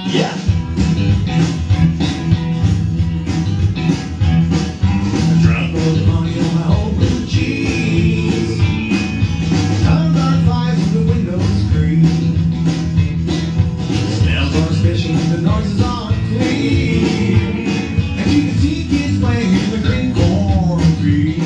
Yeah. Drunk old money on my old blue jeans. Color flies from the windows green. Smells are special, the noises are clean. And you can see kids playing in the green cornfield.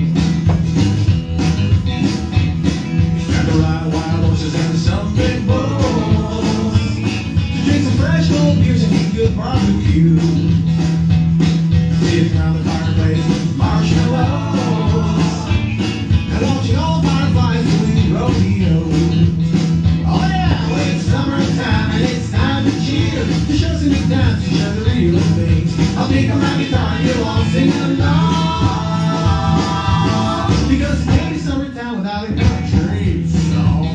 Got to ride wild horses and some big bulls. To drink some fresh old beers and eat good barbecue. Sitting around the fireplace with marshmallows. And watching all fireflies doing rodeo. Oh yeah, well it's summertime and it's time to cheer. To show some good times, to show the real things. I'll pick up my guitar and you'll all sing along. Because it can't be summertime without a country song.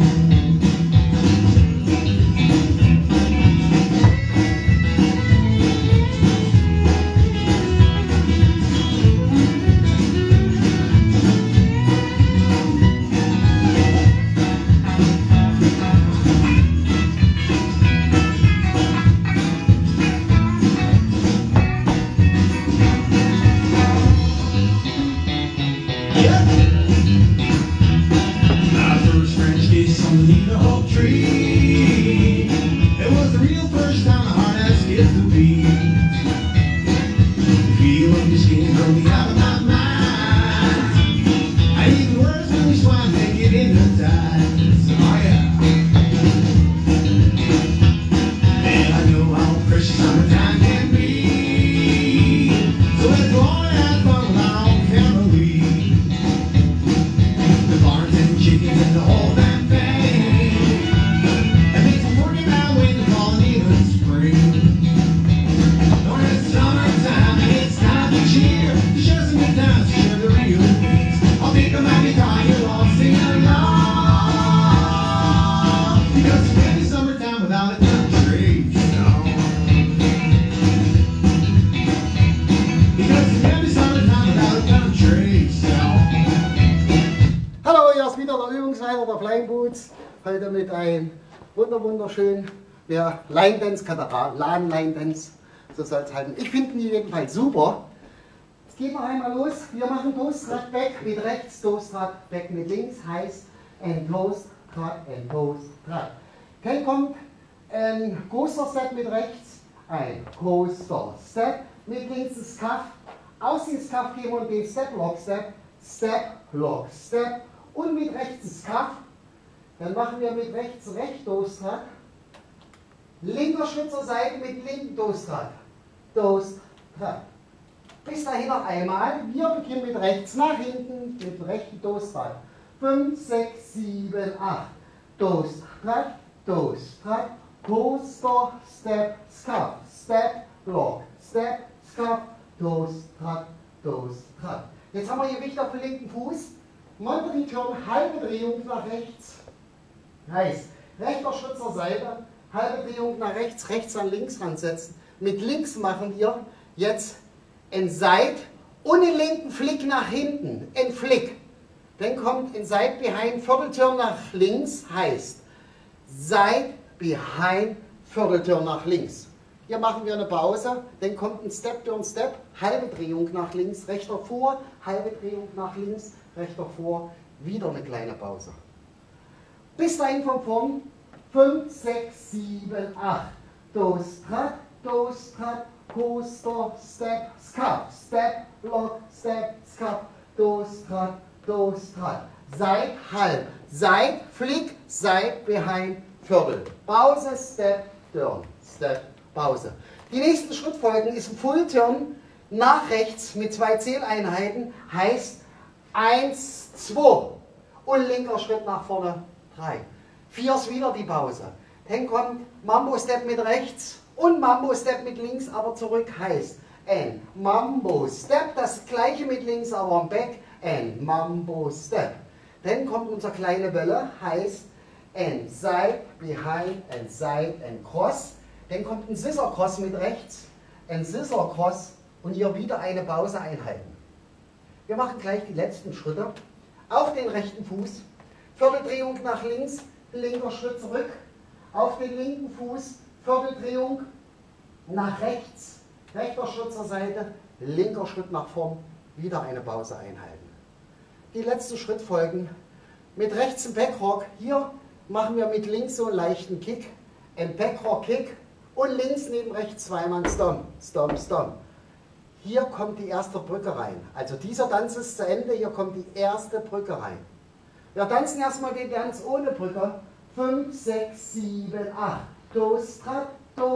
My first French kiss on the oak tree. It was the real first time my heart had skipped a beat. The feel of your skin drove me out of my mind. And even worse when we swam naked in the tides. Oh yeah. And I know how precious summertime can be. So let's go on and have fun with our own family. The barns and chickens and the whole damn thing. And make some working our way to fall in the spring. When it's summertime and it's time to cheer. To share some good times, to share the real things. I'll pick up my guitar and you'll all sing along. Because it can't be summertime without a country song. Because it can't be summertime without a country song. Hallo, hier ist wieder der Übungsleiter der Flying Boots. Heute mit einem wunderschönen Line Dance, Katalan Line Dance. So soll es halten. Ich finde ihn jedenfalls super. Jetzt gehen wir einmal los. Wir machen Toast-Trad Back mit rechts, Toast-Trad Back mit links. Heißt ein Toast-Trad, ein Toast-Trad. Okay, kommt ein Coaster-Step mit rechts, ein Coaster-Step mit links, ein Scuff. Aus dem Scuff gehen wir den Step-Lock-Step, Step-Lock-Step und mit rechts ein Scuff. Dann machen wir mit rechts Toast-Trad. Linker Schritt zur Seite mit linken Toast-Trad. Toast-Trad. Bis dahin noch einmal. Wir beginnen mit rechts nach hinten mit rechten Toast-Trad. 5, 6, 7, 8. Toast-Trad, Toast-Trad, Coaster, Step, Scuff, Step, Lock, Step, Scuff, Toast-Trad, Toast-Trad. Jetzt haben wir Gewicht auf dem linken Fuß. Monte-Return, halbe Drehung nach rechts. Heißt, rechter Schritt zur Seite, halbe Drehung nach rechts, rechts an links ransetzen. Mit links machen wir jetzt ein Side und einen linken Flick nach hinten. Ein Flick. Dann kommt ein Side Behind, Viertelturn nach links, heißt Side Behind, Viertelturn nach links. Hier machen wir eine Pause, dann kommt ein Step Turn Step, halbe Drehung nach links, rechter vor, halbe Drehung nach links, rechter vor, wieder eine kleine Pause. Bis dahin von vorn, 5, 6, 7, 8. Toast-Trad, Toast-Trad, Coaster, Step, Scuff, Step, Lock, Step, Scuff, Toast-Trad, Toast-Trad. Side, halb, Side, Flick, Side, Behind, Viertel. Pause, Step, Turn, Step, Pause. Die nächsten Schrittfolgen ist ein Full Turn nach rechts mit 2 Zähleinheiten, heißt 1, 2 und linker Schritt nach vorne 3. 4 ist wieder die Pause. Dann kommt Mambo Step mit rechts und Mambo Step mit links, aber zurück heißt ein Mambo Step, das gleiche mit links, aber am Back, ein Mambo Step. Dann kommt unsere kleine Welle, heißt ein Side, Behind, ein Side, ein Cross. Dann kommt ein Scissor Cross mit rechts, ein Scissor Cross und hier wieder eine Pause einhalten. Wir machen gleich die letzten Schritte. Auf den rechten Fuß, Vierteldrehung nach links, linker Schritt zurück. Auf den linken Fuß, Vierteldrehung, nach rechts, rechter Schritt zur Seite, linker Schritt nach vorn, wieder eine Pause einhalten. Die letzten Schrittfolgen mit rechts im Backrock, hier machen wir mit links so einen leichten Kick, ein Backrock-Kick und links neben rechts zweimal Stomp, Stomp, Stomp. Hier kommt die erste Brücke rein. Also dieser Tanz ist zu Ende, hier kommt die erste Brücke rein. Wir tanzen erstmal den Tanz ohne Brücke. 5, 6, 7, 8. Toastrat,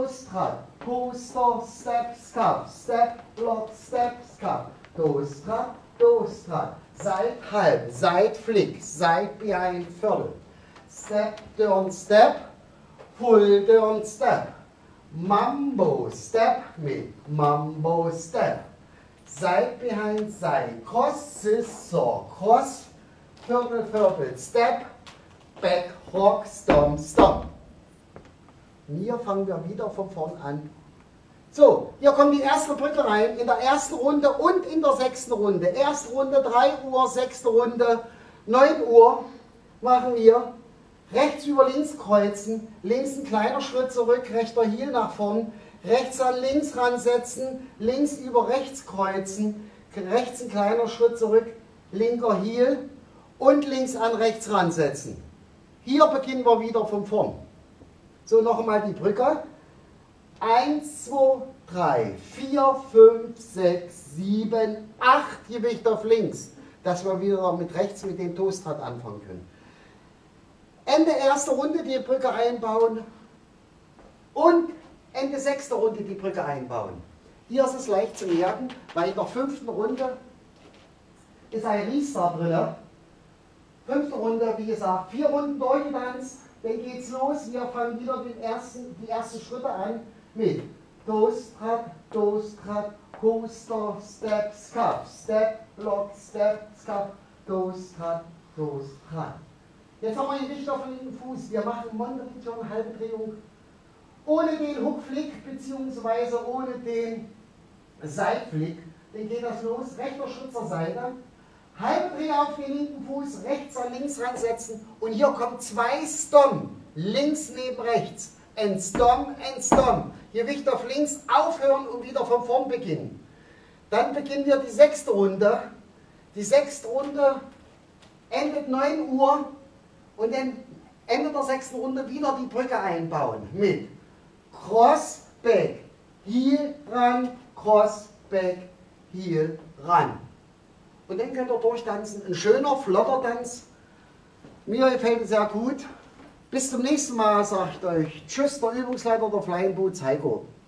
Coaster, Step, Step, Block, Step, Toastrat, Side, halb, Side, Flick, Side, Behind, Viertel. Step, Turn, Step, Full, Turn, Step. Mambo, Step mit Mambo, Step. Side, Behind, Side, Cross, Scissor, Cross, Viertel, Viertel, Step, Back, Rock, Stomp, Stomp. Hier fangen wir wieder von vorn an. So, hier kommt die erste Brücke rein, in der ersten Runde und in der 6. Runde. Erste Runde 3 Uhr, 6. Runde 9 Uhr machen wir. Rechts über links kreuzen, links ein kleiner Schritt zurück, rechter Heel nach vorn, rechts an links ransetzen, links über rechts kreuzen, rechts ein kleiner Schritt zurück, linker Heel und links an rechts ransetzen. Hier beginnen wir wieder von vorn. So, noch einmal die Brücke. 1, 2, 3, 4, 5, 6, 7, 8 Gewicht auf links, dass wir wieder mit rechts mit dem Toastrad anfangen können. Ende erste Runde die Brücke einbauen und Ende 6. Runde die Brücke einbauen. Hier ist es leicht zu merken, weil in der 5. Runde ist ein Restart drin. 5. Runde, wie gesagt, 4 Runden durchgetanzt, dann geht's los. Wir fangen wieder die ersten Schritte an mit Toastrad, Coaster, Step, Step, Block, Step, Toastrad, Jetzt haben wir den Gewicht auf den linken Fuß. Wir machen Mondrichtung, halbe Drehung, ohne den Hookflick bzw. ohne den Sideflick. Dann geht das los. Rechter Schritt zur Seite. Halbe Dreh auf den linken Fuß, rechts an links ransetzen. Und hier kommen 2 Stomp. Links neben rechts. Ein Stomp, ein Stomp. Gewicht auf links, aufhören und wieder von vorn beginnen. Dann beginnen wir die 6. Runde. Die 6. Runde endet 9 Uhr. Und dann Ende der 6. Runde wieder die Brücke einbauen mit Cross, Back, Heel, ran, Cross, Back, Heel, ran. Und dann könnt ihr durchtanzen. Ein schöner, flotter Tanz. Mir gefällt es sehr gut. Bis zum nächsten Mal, sagt euch Tschüss, der Übungsleiter der Flying Boots, Heiko.